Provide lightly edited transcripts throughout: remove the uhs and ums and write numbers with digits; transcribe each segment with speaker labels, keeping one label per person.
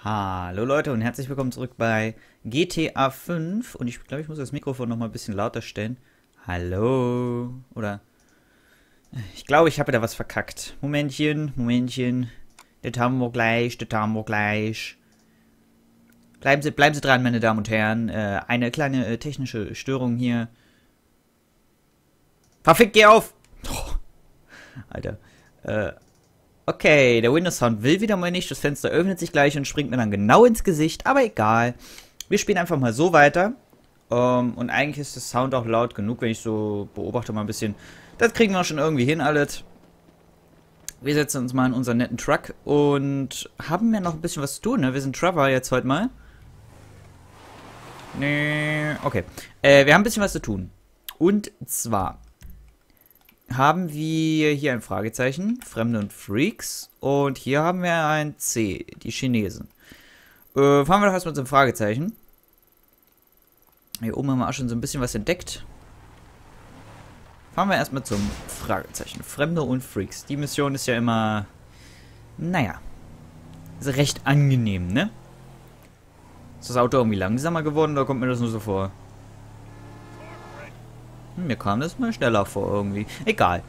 Speaker 1: Hallo Leute und herzlich willkommen zurück bei GTA 5 und ich glaube, ich muss das Mikrofon noch mal ein bisschen lauter stellen. Hallo, oder ich glaube, ich habe da was verkackt. Momentchen, das haben wir gleich. Bleiben Sie dran, meine Damen und Herren. Eine kleine technische Störung hier. Verfickt, geh auf! Oh, Alter. Okay, der Windows Sound will wieder mal nicht. Das Fenster öffnet sich gleich und springt mir dann genau ins Gesicht. Aber egal. Wir spielen einfach mal so weiter. Und eigentlich ist das Sound auch laut genug, wenn ich so beobachte mal ein bisschen. Das kriegen wir schon irgendwie hin, alles. Wir setzen uns mal in unseren netten Truck und haben ja noch ein bisschen was zu tun, ne? Wir sind Trevor jetzt heute mal. Nee, okay. Wir haben ein bisschen was zu tun. Und zwar haben wir hier ein Fragezeichen, Fremde und Freaks. Und hier haben wir ein C, die Chinesen. Fangen wir doch erstmal zum Fragezeichen. Hier oben haben wir auch schon so ein bisschen was entdeckt. Fangen wir erstmal zum Fragezeichen, Fremde und Freaks. Die Mission ist ja immer, naja, ist recht angenehm, ne? Ist das Auto irgendwie langsamer geworden oder kommt mir das nur so vor? Mir kam das mal schneller vor irgendwie. Egal.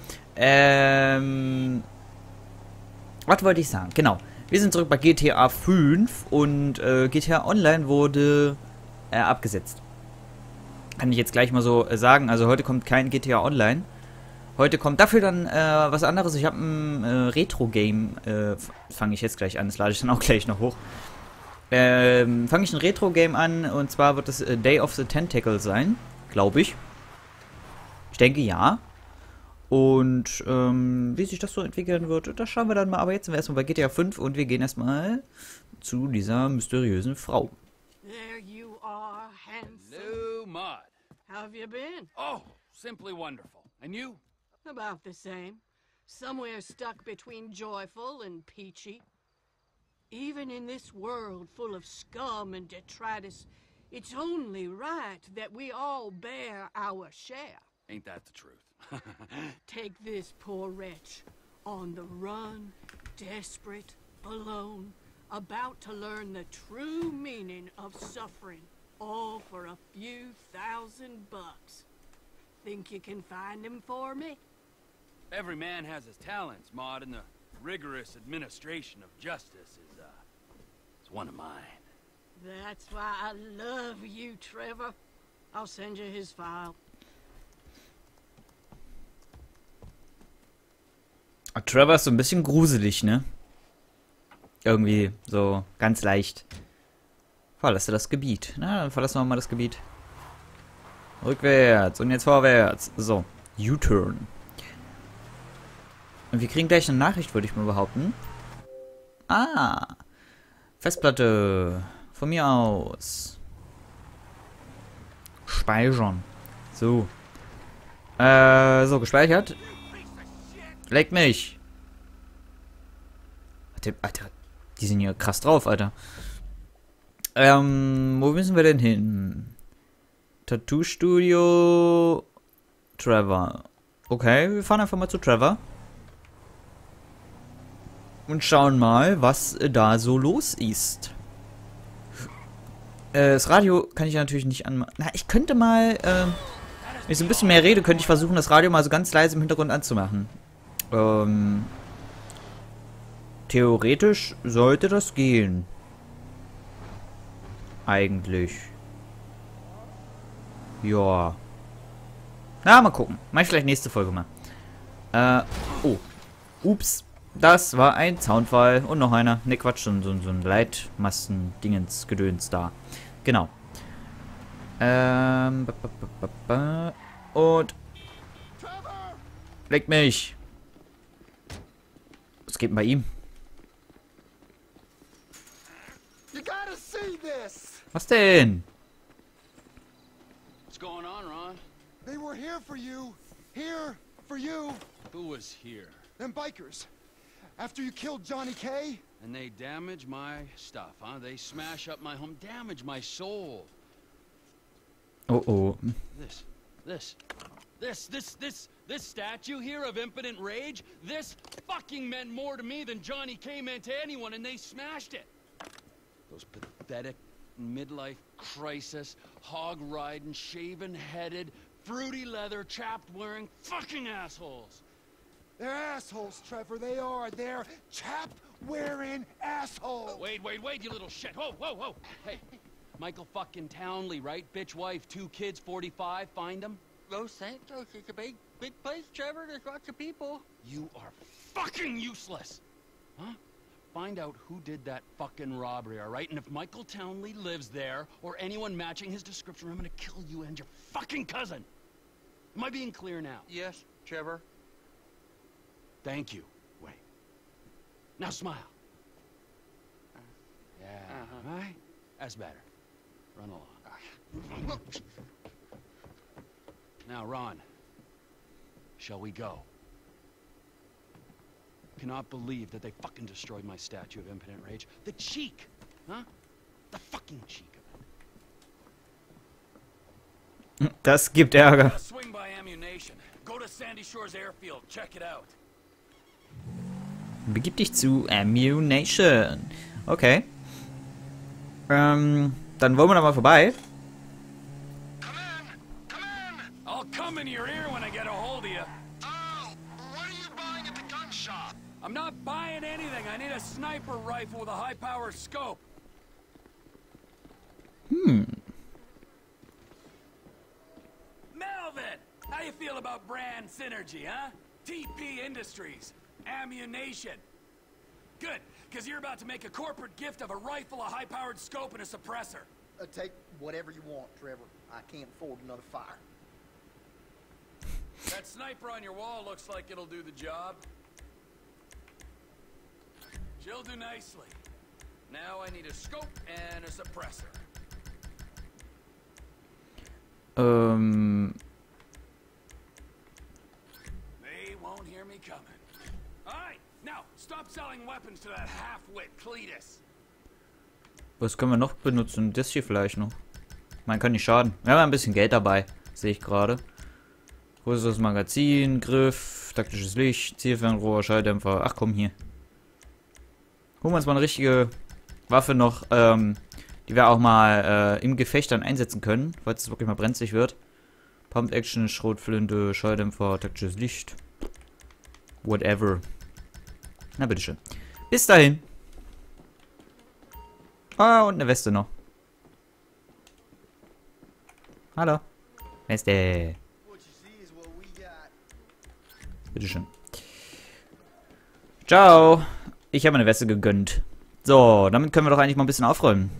Speaker 1: Was wollte ich sagen? Genau. Wir sind zurück bei GTA 5 und GTA Online wurde abgesetzt. Kann ich jetzt gleich mal so sagen. Also heute kommt kein GTA Online. Heute kommt dafür dann was anderes. Ich habe ein Retro-Game. Fange ich jetzt gleich an. Das lade ich dann auch gleich noch hoch. Fange ich ein Retro-Game an. Und zwar wird es Day of the Tentacle sein. Glaube ich. Ich denke ja. Und wie sich das so entwickeln wird, das schauen wir dann mal. Aber jetzt sind wir erstmal bei GTA 5 und wir gehen erstmal zu dieser mysteriösen Frau.
Speaker 2: There you are, handsome.
Speaker 3: Hello, Maud.
Speaker 2: How have you been?
Speaker 3: Oh, simply wonderful. And you?
Speaker 2: About the same. Somewhere stuck between joyful and peachy. Even in this world full of scum and detritus, it's only right that we all bear our share.
Speaker 3: Ain't that the truth?
Speaker 2: Take this poor wretch, on the run, desperate, alone, about to learn the true meaning of suffering, all for a few $1,000. Think you can find him for me?
Speaker 3: Every man has his talents, Maud, and the rigorous administration of justice is one of mine.
Speaker 2: That's why I love you, Trevor. I'll send you his file.
Speaker 1: Trevor ist so ein bisschen gruselig, ne? Irgendwie so ganz leicht. Verlasse das Gebiet. Na, dann verlassen wir mal das Gebiet. Rückwärts und jetzt vorwärts. So, U-Turn. Und wir kriegen gleich eine Nachricht, würde ich mal behaupten. Ah, Festplatte. Von mir aus. Speichern. So. So, gespeichert. Leck mich. Alter, die sind ja krass drauf, Alter. Wo müssen wir denn hin? Tattoo-Studio. Trevor. Okay, wir fahren einfach mal zu Trevor. Und schauen mal, was da so los ist. Das Radio kann ich ja natürlich nicht anmachen. Na, ich könnte mal, wenn ich so ein bisschen mehr rede, könnte ich versuchen, das Radio mal so ganz leise im Hintergrund anzumachen. Theoretisch sollte das gehen. Eigentlich. Ja. Na, mal gucken. Mach ich vielleicht nächste Folge mal. Oh. Ups. Das war ein Soundfall. Und noch einer. Ne, Quatsch. So ein Leitmasten-Dingens-Gedöns da. Genau. Und. Leck mich. Was geht denn bei ihm? Was denn?
Speaker 3: What's going on, Ron?
Speaker 4: They were here for you. Here for you.
Speaker 3: Who was here?
Speaker 4: Them bikers. After you killed Johnny K.
Speaker 3: And they damage my stuff, huh? They smash up my home, damage my soul.
Speaker 1: Oh, oh.
Speaker 3: This statue here of impotent rage, this fucking meant more to me than Johnny K meant to anyone, and they smashed it. Those pathetic midlife crisis, hog-riding, shaven-headed, fruity leather, chapped-wearing fucking assholes.
Speaker 4: They're assholes, Trevor. They are. They're chap-wearing assholes.
Speaker 3: Wait, you little shit. Whoa. Hey, Michael fucking Townley, right? Bitch wife, 2 kids, 45. Find them.
Speaker 5: Los Santos is a big place, Trevor. There's lots of people.
Speaker 3: You are fucking useless. Huh? Find out who did that fucking robbery, all right? And if Michael Townley lives there, or anyone matching his description, I'm gonna kill you and your fucking cousin. Am I being clear now?
Speaker 5: Yes, Trevor.
Speaker 3: Thank you. Wait. Now smile. Yeah, all right? That's better. Run along. Now, Ron, shall we go? Cannot believe that they fucking destroyed my statue of impotent rage. The cheek, huh? The fucking cheek of it.
Speaker 1: Das gibt Ärger.
Speaker 3: Swing by Ammunition. Go to Sandy Shores Airfield. Check it out.
Speaker 1: Begib dich zu Ammunition. Okay. Dann wollen wir da mal vorbei.
Speaker 3: I'll come in your ear when I get a hold of you.
Speaker 4: Oh, what are you buying at the gun shop?
Speaker 3: I'm not buying anything. I need a sniper rifle with a high-power scope. Melvin! How you feel about brand synergy, huh? TP Industries. Ammunition. Good, because you're about to make a corporate gift of a rifle, a high-powered scope, and a suppressor.
Speaker 6: Take whatever you want, Trevor. I can't afford another fire.
Speaker 3: That sniper on your wall looks like it'll do the job. She'll do nicely. Now I need a scope and a suppressor. They won't hear me coming. Alright, now stop selling weapons to that half-wit Cletus.
Speaker 1: Was können wir noch benutzen? Das hier vielleicht noch. Man kann nicht schaden. Wir haben ein bisschen Geld dabei. Sehe ich gerade. Größeres Magazin, Griff, taktisches Licht, Zielfernrohr, Schalldämpfer. Ach komm, hier. Holen wir uns mal eine richtige Waffe noch, die wir auch mal im Gefecht dann einsetzen können, falls es wirklich mal brenzlig wird. Pump Action, Schrotflinte, Schalldämpfer, taktisches Licht. Whatever. Na bitteschön. Bis dahin. Ah, und eine Weste noch. Hallo. Weste. Bitteschön. Ciao. Ich habe eine Weste gegönnt. So, damit können wir doch eigentlich mal ein bisschen aufräumen.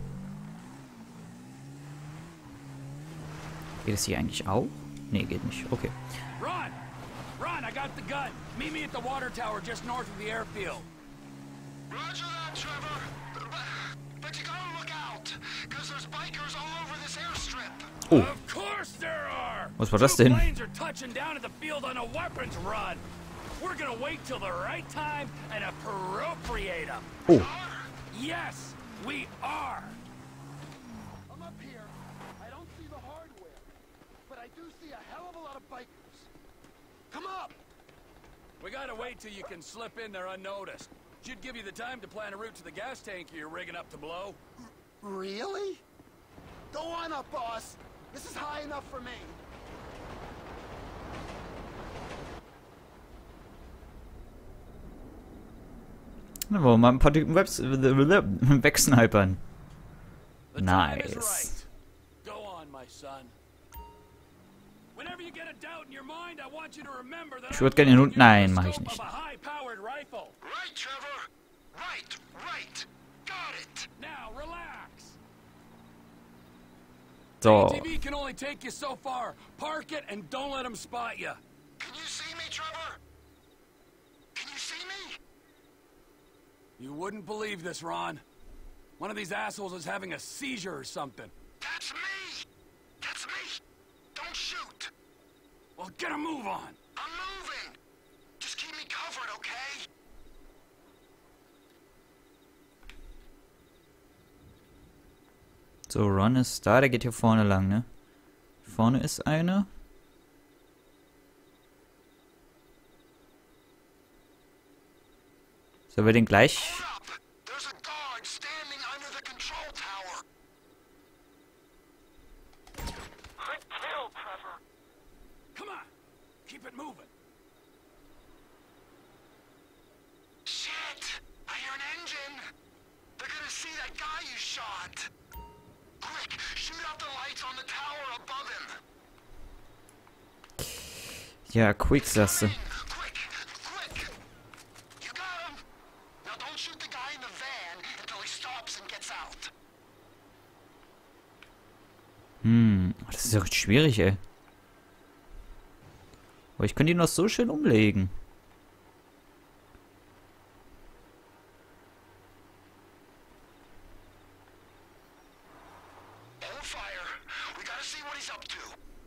Speaker 1: Geht es hier eigentlich auch? Nee, geht nicht. Okay.
Speaker 3: Ron! Ron, I got the gun. Meet me at the water tower just north of the airfield.
Speaker 4: Roger that, Trevor. But you gotta look out, because there's bikers all over this airstrip.
Speaker 1: Oh.
Speaker 3: Of course there are!
Speaker 1: Was war das
Speaker 3: Two
Speaker 1: denn?
Speaker 3: planes are touching down at the field on a weapons run. We're gonna wait till the right time and appropriate them.
Speaker 1: Oh.
Speaker 3: Yes, we are. I'm up here. I don't see the hardware, but I do see a hell of a lot of bikers. Come up. We gotta wait till you can slip in there unnoticed. Should give you the time to plan a route to the gas tank you're rigging up to blow.
Speaker 6: Really? Go on up, boss. This is high enough for me.
Speaker 1: Dann wollen wir mal ein paar Typen wegsnipern.
Speaker 3: The time is
Speaker 1: Nice.
Speaker 3: right. Go on, my son. Whenever you get a doubt in your mind, I want you to remember that
Speaker 1: Ich würde gerne den Hund... Nein, mache ich
Speaker 3: scope
Speaker 1: nicht.
Speaker 3: of a high-powered rifle.
Speaker 4: Right, Trevor. Right. Got it.
Speaker 3: Now, relax.
Speaker 1: So.
Speaker 3: ATV can only take you so far. Park it and don't let them spot you.
Speaker 4: Can you see me, Trevor? Can you see me?
Speaker 3: You wouldn't believe this, Ron. One of these assholes is having a seizure or something.
Speaker 4: That's me. That's me. Don't shoot.
Speaker 3: Well, get a move on.
Speaker 4: I'm moving. Just keep me covered, okay?
Speaker 1: So, Ron ist da, der geht hier vorne lang, ne? Vorne ist einer. Sollen wir den gleich...
Speaker 4: Hold up. There's a guard standing under the control tower. Good kill, Trevor.
Speaker 3: Come on. Keep it moving.
Speaker 4: Shit! I hear an engine. They're gonna see that guy you shot. Quick, shoot out the lights on the tower above him.
Speaker 1: Ja, quick, sagst du.
Speaker 4: Quick, quick. You got him. Now don't shoot the guy in the van until he stops and gets out.
Speaker 1: Das ist ja richtig schwierig, ey. Aber ich könnte ihn noch so schön umlegen.
Speaker 4: Hold fire. We gotta see what he's up to.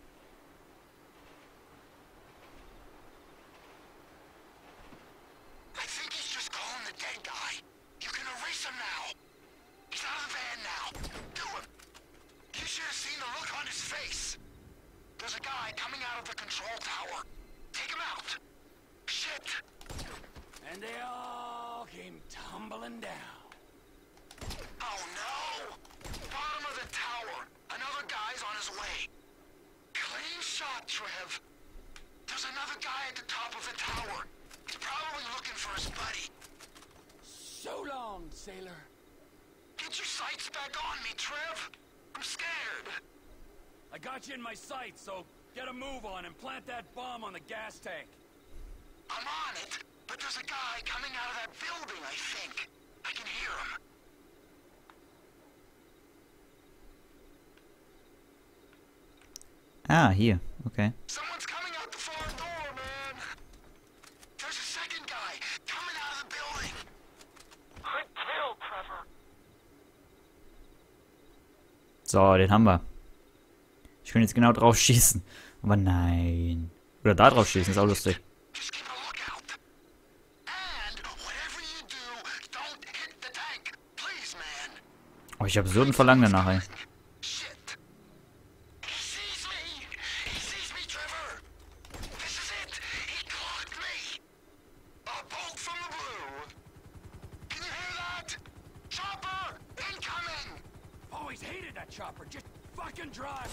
Speaker 4: I think he's just calling the dead guy. You can erase him now. He's out of the van now. Do him. You should have seen the look on his face. There's a guy coming out of the control tower. Take him out. Shit.
Speaker 3: And they all came tumbling down.
Speaker 4: Oh no! Bottom of the tower. Another guy's on his way. Clean shot, Trev. There's another guy at the top of the tower. He's probably looking for his buddy.
Speaker 3: So long, sailor.
Speaker 4: Get your sights back on me, Trev. I'm scared.
Speaker 3: I got you in my sights, so get a move on and plant that bomb on the gas tank.
Speaker 4: I'm on it, but there's a guy coming out of that building, I think. I can hear him.
Speaker 1: Ah, hier. Okay.
Speaker 4: Someone's coming out the far door, man. There's a second guy coming out of the building. Good kill, Trevor.
Speaker 1: So, den haben wir. Ich könnte jetzt genau drauf schießen. Aber nein. Oder da drauf schießen, ist auch lustig.
Speaker 4: Just keep a lookout. And whatever you do, don't hit the tank. Please, man.
Speaker 1: Oh, ich habe so ein Verlangen danach, ey.
Speaker 4: Shit. He sees me. He sees me, Trevor. This is it. He clocked me. A bolt from the blue. Can you hear that? Chopper, incoming.
Speaker 3: Always hated that chopper. Just fucking drive.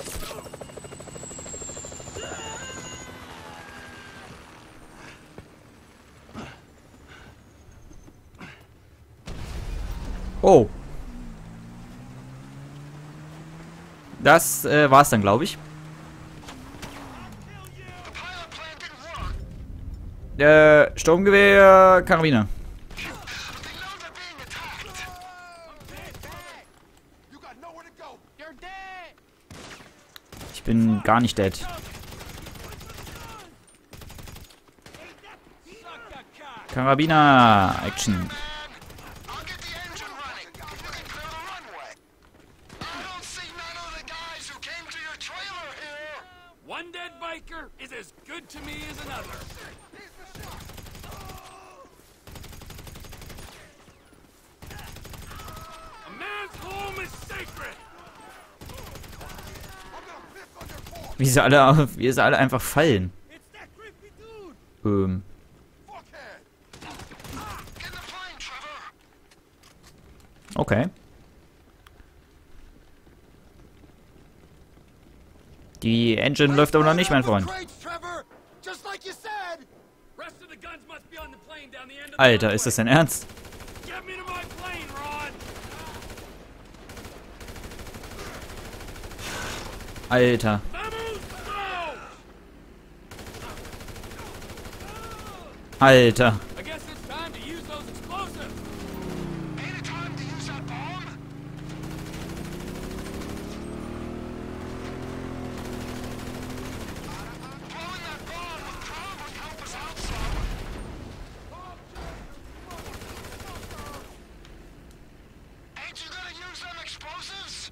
Speaker 1: Oh. Das war's dann, glaube ich.
Speaker 4: The pilot plant didn't work.
Speaker 1: Sturmgewehr, Karabiner.
Speaker 4: They know they're being attacked.
Speaker 6: You got nowhere to go.
Speaker 5: You're dead!
Speaker 1: Ich bin gar nicht dead. Karabiner, Action.
Speaker 4: I'll get the engine running. You can clear the runway. I don't see none of the guys who came to your trailer here.
Speaker 3: One dead biker is as good to me as another. A man's home is sacred.
Speaker 1: Wie sie alle einfach fallen.
Speaker 6: Fuckhead.
Speaker 4: Get in the plane, Trevor.
Speaker 1: Okay. Die Engine läuft aber noch nicht, mein Freund.
Speaker 6: Crates, Trevor. Just like you said.
Speaker 3: Rest of the guns must be on the plane down the end of the
Speaker 1: Alter,
Speaker 3: runway.
Speaker 1: ist das dein Ernst?
Speaker 3: Get me to my plane, Ron.
Speaker 1: Alter.
Speaker 3: Vamos, go!
Speaker 1: Alter.
Speaker 3: I guess it's time to use those explosives.
Speaker 4: Ain't it time to use that bomb? Blowing that bomb would probably help us out some. Ain't you gonna use them explosives?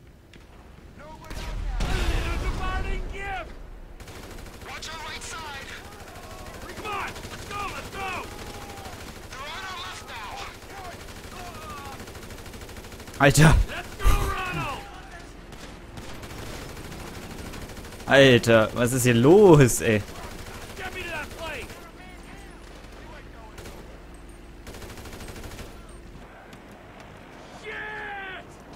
Speaker 3: It's a parting gift.
Speaker 4: Watch your right side.
Speaker 3: Come on, let's go, let's go.
Speaker 4: They're on our left now.
Speaker 1: Alter.
Speaker 3: Let's go, Ronald.
Speaker 1: Alter, was ist hier los, ey?
Speaker 3: Get me to that plane. Shit!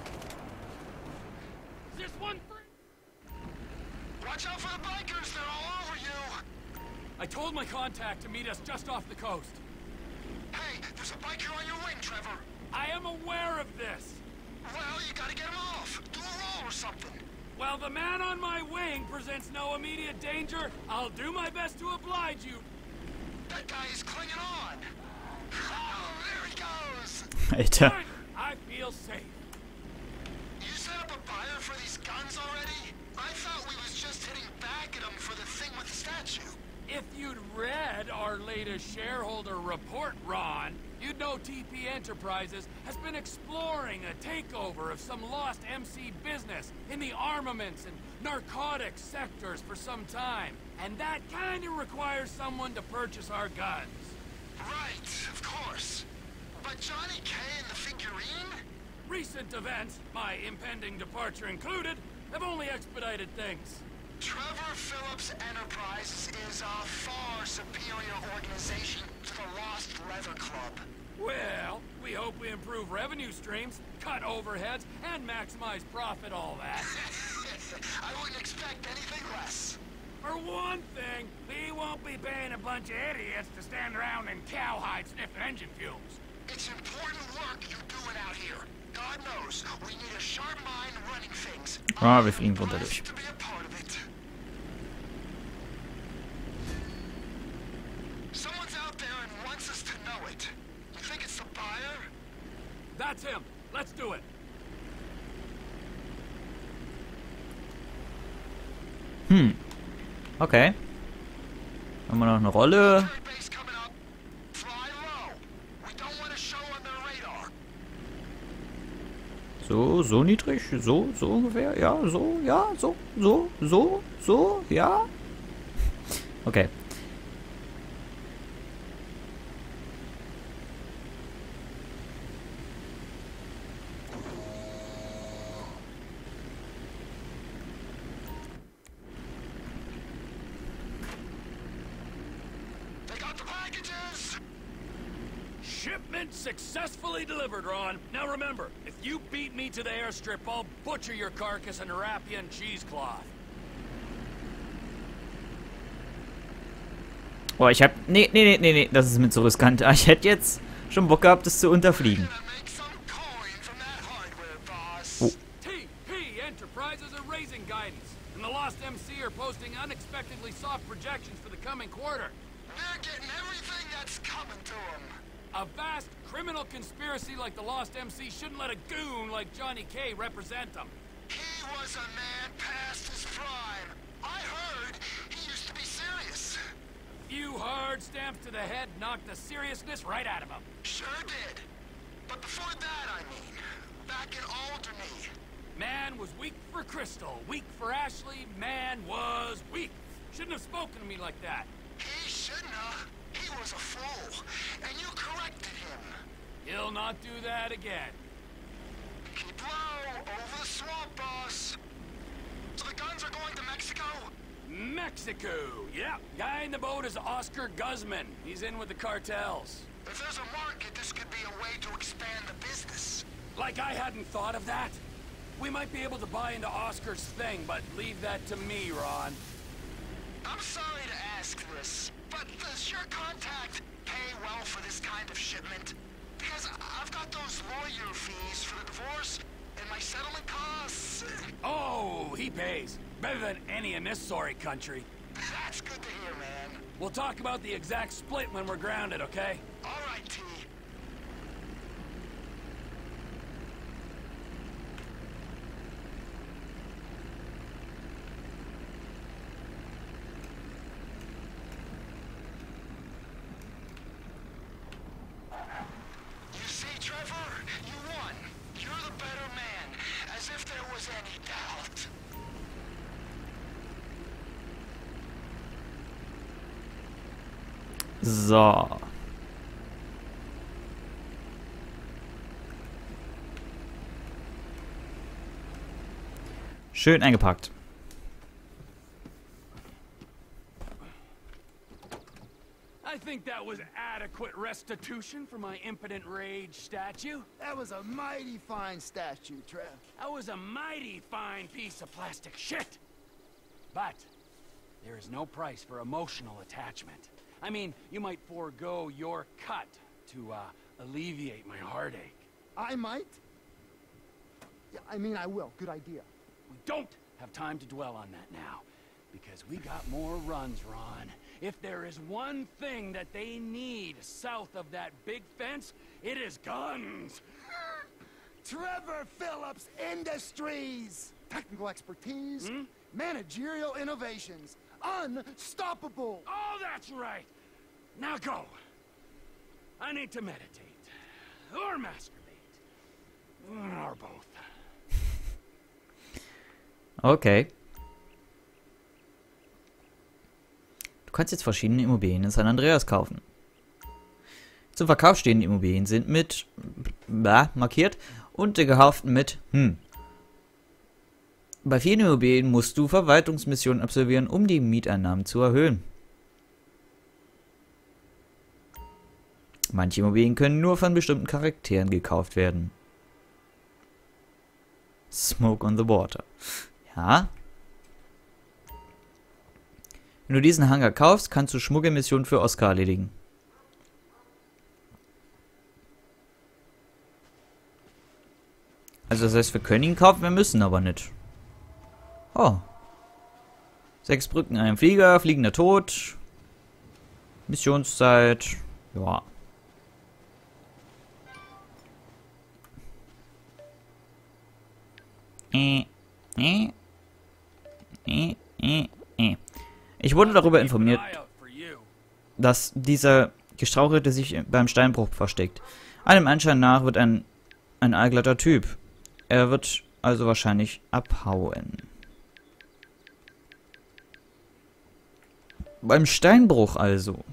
Speaker 7: I told my contact to meet us just off the coast.
Speaker 4: Hey, there's a biker on your wing, Trevor.
Speaker 7: I am aware of this.
Speaker 4: Well, you gotta get him off. Do a roll or something.
Speaker 7: While the man on my wing presents no immediate danger, I'll do my best to oblige you.
Speaker 4: That guy is clinging on. Oh, there he goes.
Speaker 1: Alter.
Speaker 7: Fine, I feel safe.
Speaker 4: You set up a buyer for these guns already? I thought we was just hitting back at him for the thing with the statue.
Speaker 7: If you'd read our latest shareholder report, Ron, you'd know TP Enterprises has been exploring a takeover of some lost MC business in the armaments and narcotics sectors for some time. And that kinda requires someone to purchase our guns.
Speaker 4: Right, of course. But Johnny K and the figurine?
Speaker 7: Recent events, my impending departure included, have only expedited things.
Speaker 4: Trevor Phillips Enterprises is a far superior organization to the Lost Leather Club.
Speaker 7: Well, we hope we improve revenue streams, cut overheads, and maximize profit, all that.
Speaker 4: I wouldn't expect anything less.
Speaker 7: For one thing, we won't be paying a bunch of idiots to stand around in cowhide sniffing engine fumes.
Speaker 4: It's important work you're doing out here. God knows, we need a sharp mind running things.
Speaker 1: Ah, wir fliegen runter durch.
Speaker 4: To be a part of it. Someone's out there and wants us to know it. You think it's the buyer?
Speaker 7: That's him. Let's do it.
Speaker 1: Okay. Haben wir noch eine Rolle?
Speaker 4: Third base coming up. Fly low. We don't want to show on their radar.
Speaker 1: So niedrig? So ungefähr? Ja, so, ja. Okay.
Speaker 4: They got the packages.
Speaker 7: Shipment successfully delivered, Ron. Now remember, if you beat me to the airstrip, I'll butcher your carcass and wrap you in cheesecloth.
Speaker 1: Boah, ich hab... Nee, das ist mir zu riskant. Ich hätte jetzt schon Bock gehabt, das zu unterfliegen.
Speaker 4: Gonna make some coin from that hardware, boss.
Speaker 1: Oh.
Speaker 7: TP Enterprises are raising guidance, and the Lost MC are posting unexpectedly soft projections for the coming quarter.
Speaker 4: They're getting everything that's coming to them.
Speaker 7: A vast criminal conspiracy like the Lost MC shouldn't let a goon like Johnny K represent them.
Speaker 4: He was a man past his prime. I heard he used to be serious.
Speaker 7: Few hard stamps to the head knocked the seriousness right out of him.
Speaker 4: Sure did. But before that, I mean, back in Alderney.
Speaker 7: Man was weak for Crystal, weak for Ashley, man was weak. Shouldn't have spoken to me like that.
Speaker 4: He shouldn't have. He was a fool. And you corrected him.
Speaker 7: He'll not do that again.
Speaker 4: Keep low, over the swamp, boss. So the guns are going to Mexico?
Speaker 7: Mexico, yeah. Guy in the boat is Oscar Guzman. He's in with the cartels.
Speaker 4: If there's a market, this could be a way to expand the business.
Speaker 7: Like I hadn't thought of that. We might be able to buy into Oscar's thing, but leave that to me, Ron.
Speaker 4: I'm sorry to ask this, but does your contact pay well for this kind of shipment? Because I've got those lawyer fees for the divorce and my settlement costs.
Speaker 7: Oh, he pays. Better than any in this sorry country.
Speaker 4: That's good to hear, man.
Speaker 7: We'll talk about the exact split when we're grounded, okay?
Speaker 4: All right, T. You see, Trevor? You won. You're the better man. As if there was any doubt.
Speaker 1: So. Schön eingepackt.
Speaker 7: I think that was adequate restitution for my impotent rage statue.
Speaker 6: That was a mighty fine statue, Trev.
Speaker 7: That was a mighty fine piece of plastic shit. But There is no price for emotional attachment. I mean, you might forego your cut to alleviate my heartache.
Speaker 3: I might? Yeah, I mean, I will. Good idea.
Speaker 7: We don't have time to dwell on that now, because we got more runs, Ron. If there is one thing that they need south of that big fence, it is guns.
Speaker 3: Trevor Phillips Industries! Technical expertise, managerial innovations, unstoppable!
Speaker 7: Oh, that's right. Now go. I need to meditate. Or masturbate. Or both.
Speaker 1: Okay. Du kannst jetzt verschiedene Immobilien in San Andreas kaufen. Zum Verkauf stehende Immobilien sind mit markiert und die gekauften mit Bei vielen Immobilien musst du Verwaltungsmissionen absolvieren, um die Mieteinnahmen zu erhöhen. Manche Immobilien können nur von bestimmten Charakteren gekauft werden. Smoke on the Water. Ja. Wenn du diesen Hangar kaufst, kannst du Schmuggelmissionen für Oscar erledigen. Also das heißt, wir können ihn kaufen, wir müssen aber nicht. Oh. 6 Brücken, ein Flieger, fliegender Tod. Missionszeit. Ja. Ich wurde darüber informiert, dass dieser Gestrauchelte sich beim Steinbruch versteckt. Allem Anschein nach wird ein allglatter Typ. Er wird also wahrscheinlich abhauen. Beim Steinbruch also.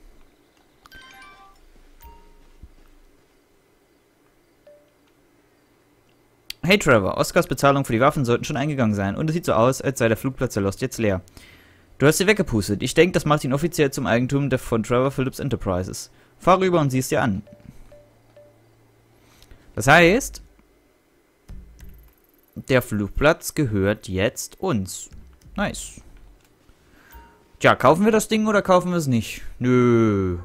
Speaker 1: Hey Trevor, Oscars Bezahlung für die Waffen sollten schon eingegangen sein und es sieht so aus, als sei der Flugplatz der Lost jetzt leer. Du hast sie weggepustet. Ich denke, das macht ihn offiziell zum Eigentum von Trevor Phillips Enterprises. Fahr rüber und sieh es dir an. Das heißt, der Flugplatz gehört jetzt uns. Nice. Tja, kaufen wir das Ding oder kaufen wir es nicht? Nö.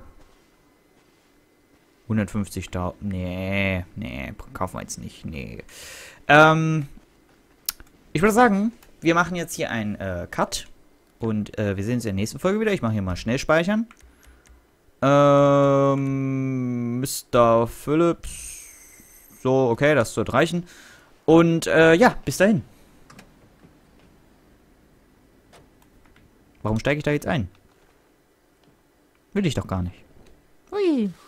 Speaker 1: 150.000. Nee, kaufen wir jetzt nicht. Nee. Ich würde sagen, wir machen jetzt hier einen Cut. Und wir sehen uns in der nächsten Folge wieder. Ich mache hier mal schnell speichern. Mr. Phillips. So, okay, das sollte reichen. Und ja, bis dahin. Warum steige ich da jetzt ein? Will ich doch gar nicht. Hui.